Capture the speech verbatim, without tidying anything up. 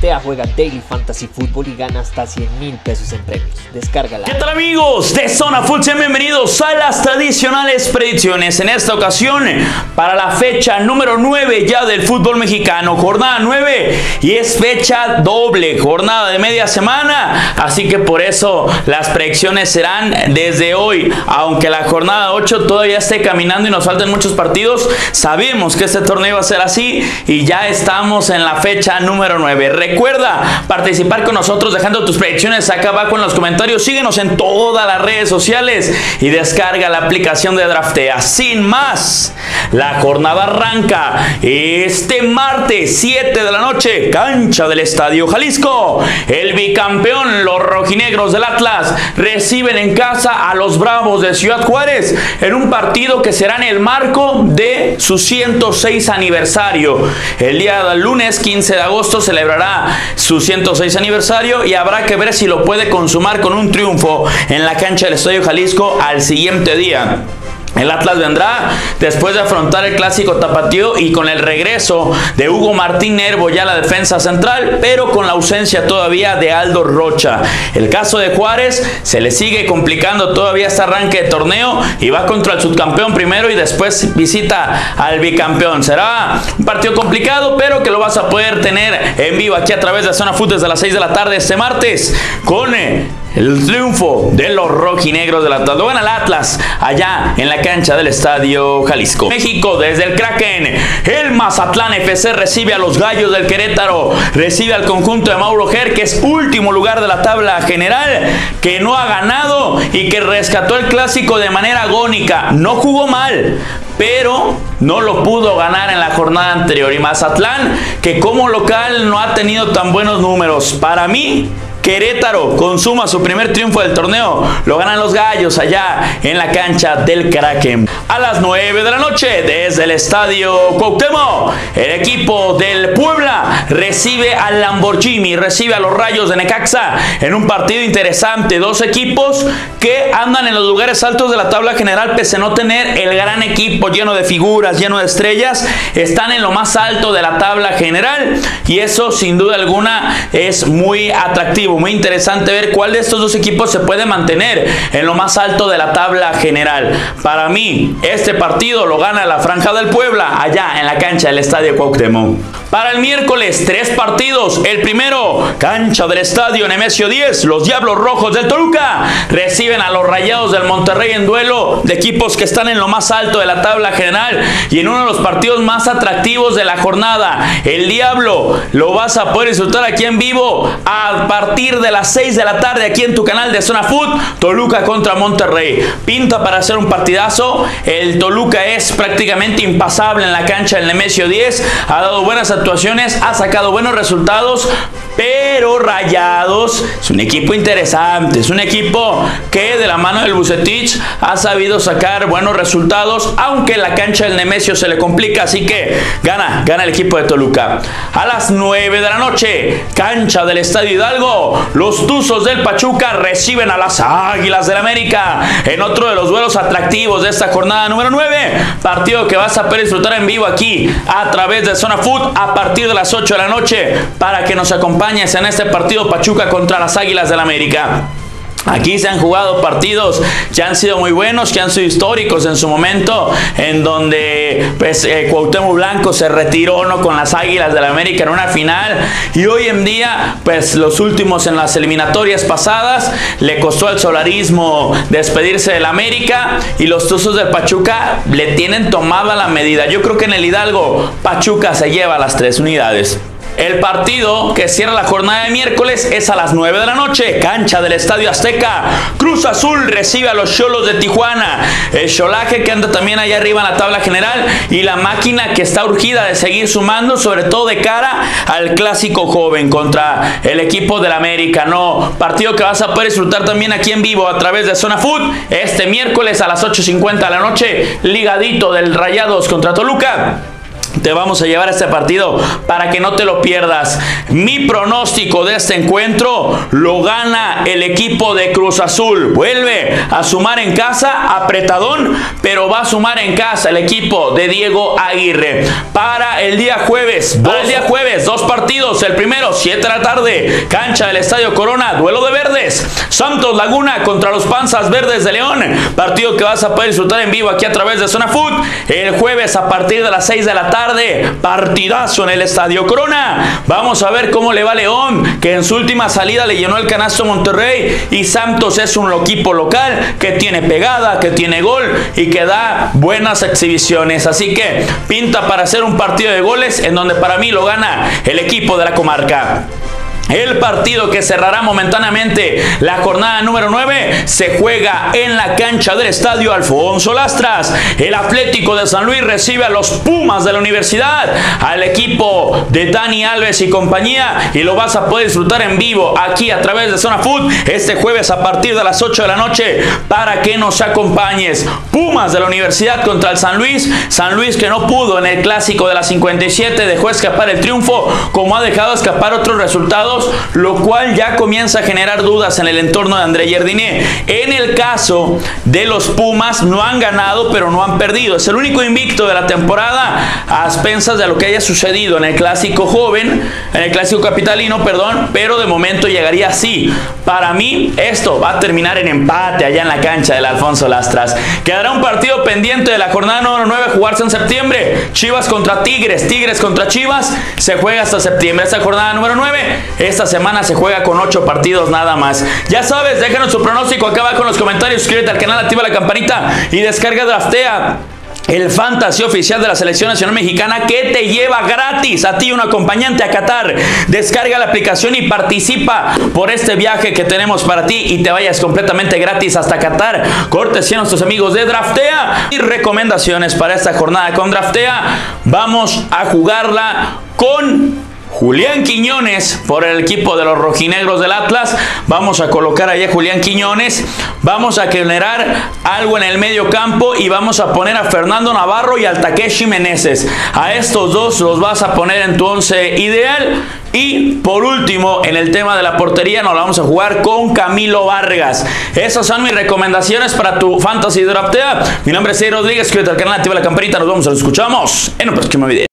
Draftea, juega Daily Fantasy Football y gana hasta cien mil pesos en premios. Descárgala. ¿Qué tal, amigos de Zona Foot? Sean bienvenidos a las tradicionales predicciones. En esta ocasión, para la fecha número nueve ya del fútbol mexicano, jornada nueve, y es fecha doble, jornada de media semana, así que por eso las predicciones serán desde hoy. Aunque la jornada ocho todavía esté caminando y nos faltan muchos partidos, sabemos que este torneo va a ser así y ya estamos en la fecha número nueve. Recuerda participar con nosotros dejando tus predicciones acá abajo en los comentarios. Síguenos en todas las redes sociales y descarga la aplicación de Draftea. Sin más, la jornada arranca este martes siete de la noche, cancha del Estadio Jalisco. El bicampeón, los rojinegros del Atlas, reciben en casa a los Bravos de Ciudad Juárez en un partido que será en el marco de su ciento seis aniversario. El día del lunes quince de agosto celebrará su ciento seis aniversario y habrá que ver si lo puede consumar con un triunfo en la cancha del Estadio Jalisco al siguiente día. El Atlas vendrá después de afrontar el clásico tapatío y con el regreso de Hugo Martín Nervo ya a la defensa central, pero con la ausencia todavía de Aldo Rocha. El caso de Juárez se le sigue complicando todavía este arranque de torneo y va contra el subcampeón primero y después visita al bicampeón. Será un partido complicado, pero que lo vas a poder tener en vivo aquí a través de Zona Foot desde las seis de la tarde este martes con el triunfo de los rojinegros del Atlas. Lo gana el Atlas allá en la cancha del Estadio Jalisco. México, desde el Kraken, el Mazatlán F C recibe a los Gallos del Querétaro, recibe al conjunto de Mauro Ger, que es último lugar de la tabla general, que no ha ganado y que rescató el clásico de manera agónica. No jugó mal, pero no lo pudo ganar en la jornada anterior. Y Mazatlán, que como local no ha tenido tan buenos números. Para mí, Querétaro consuma su primer triunfo del torneo. Lo ganan los Gallos allá en la cancha del Kraken. A las nueve de la noche, desde el Estadio Cuauhtémoc, el equipo del Puebla recibe al Lamborghini, recibe a los Rayos de Necaxa en un partido interesante. Dos equipos que andan en los lugares altos de la tabla general, pese a no tener el gran equipo lleno de figuras, lleno de estrellas. Están en lo más alto de la tabla general y eso sin duda alguna es muy atractivo. Muy interesante ver cuál de estos dos equipos se puede mantener en lo más alto de la tabla general. Para mí, este partido lo gana la Franja del Puebla allá en la cancha del Estadio Cuauhtémoc. Para el miércoles, tres partidos. El primero, cancha del Estadio Nemesio diez. Los Diablos Rojos del Toluca reciben a los Rayados del Monterrey en duelo de equipos que están en lo más alto de la tabla general y en uno de los partidos más atractivos de la jornada. El Diablo lo vas a poder disfrutar aquí en vivo a partir de las seis de la tarde aquí en tu canal de Zona Foot. Toluca contra Monterrey. Pinta para hacer un partidazo. El Toluca es prácticamente impasable en la cancha del Nemesio diez. Ha dado buenas actuaciones, ha sacado buenos resultados, pero Rayados es un equipo interesante, es un equipo que de la mano del Vucetich ha sabido sacar buenos resultados, aunque la cancha del Nemesio se le complica, así que gana, gana el equipo de Toluca. A las nueve de la noche, cancha del Estadio Hidalgo, los Tuzos del Pachuca reciben a las Águilas del América en otro de los duelos atractivos de esta jornada número nueve, partido que vas a poder disfrutar en vivo aquí a través de Zona Foot a partir de las ocho de la noche para que nos acompañes en este partido Pachuca contra las Águilas del América. Aquí se han jugado partidos que han sido muy buenos, que han sido históricos en su momento, en donde pues, eh, Cuauhtémoc Blanco se retiró no con las Águilas del América en una final, y hoy en día pues los últimos en las eliminatorias pasadas le costó al solarismo despedirse del América y los Tuzos del Pachuca le tienen tomada la medida. Yo creo que en el Hidalgo Pachuca se lleva las tres unidades. El partido que cierra la jornada de miércoles es a las nueve de la noche, cancha del Estadio Azteca. Cruz Azul recibe a los Xolos de Tijuana. El Xolaje que anda también allá arriba en la tabla general y la máquina que está urgida de seguir sumando, sobre todo de cara al clásico joven contra el equipo del América. No, partido que vas a poder disfrutar también aquí en vivo a través de Zona Foot este miércoles a las ocho cincuenta de la noche, ligadito del Rayados contra Toluca. te vamos a llevar a este partido para que no te lo pierdas. Mi pronóstico de este encuentro lo gana el equipo de Cruz Azul. Vuelve a sumar en casa, apretadón, pero va a sumar en casa el equipo de Diego Aguirre. Para el día jueves, para el día jueves, dos partidos. El primero, siete de la tarde, cancha del Estadio Corona, duelo de verdes. Santos Laguna contra los Panzas Verdes de León. Partido que vas a poder disfrutar en vivo aquí a través de Zona Food. El jueves a partir de las seis de la tarde. Tarde, partidazo en el Estadio Corona. Vamos a ver cómo le va León, que en su última salida le llenó el canasto Monterrey, y Santos es un equipo local que tiene pegada, que tiene gol y que da buenas exhibiciones. Así que pinta para hacer un partido de goles en donde para mí lo gana el equipo de la comarca. El partido que cerrará momentáneamente la jornada número nueve se juega en la cancha del Estadio Alfonso Lastras. El Atlético de San Luis recibe a los Pumas de la Universidad, al equipo de Dani Alves y compañía, y lo vas a poder disfrutar en vivo aquí a través de Zona Food este jueves a partir de las ocho de la noche para que nos acompañes. Pumas de la Universidad contra el San Luis. San Luis que no pudo en el clásico de la cincuenta y siete, dejó escapar el triunfo, como ha dejado escapar otros resultados, lo cual ya comienza a generar dudas en el entorno de André Jardine. En el caso de los Pumas, no han ganado, pero no han perdido. Es el único invicto de la temporada, a expensas de lo que haya sucedido en el clásico joven, en el clásico capitalino, perdón, pero de momento llegaría así. Para mí, esto va a terminar en empate allá en la cancha del Alfonso Lastras. Quedará un partido pendiente de la jornada número nueve, jugarse en septiembre. Chivas contra Tigres, Tigres contra Chivas, se juega hasta septiembre. Esta jornada número nueve, esta semana se juega con ocho partidos nada más. Ya sabes, déjanos tu pronóstico acá abajo en los comentarios, suscríbete al canal, activa la campanita y descarga Draftea, el fantasy oficial de la Selección Nacional Mexicana, que te lleva gratis a ti y un acompañante a Qatar. Descarga la aplicación y participa por este viaje que tenemos para ti y te vayas completamente gratis hasta Qatar. Cortesía a nuestros amigos de Draftea. Y recomendaciones para esta jornada con Draftea. Vamos a jugarla con Julián Quiñones por el equipo de los rojinegros del Atlas. Vamos a colocar allá a Julián Quiñones. Vamos a generar algo en el medio campo y vamos a poner a Fernando Navarro y al Takeshi Meneses. A estos dos los vas a poner en tu once ideal. Y por último, en el tema de la portería, nos la vamos a jugar con Camilo Vargas. Esas son mis recomendaciones para tu fantasy Draftea. Mi nombre es Eddie Rodríguez, suscríbete al canal, activa la campanita. Nos vemos, nos escuchamos en un próximo video.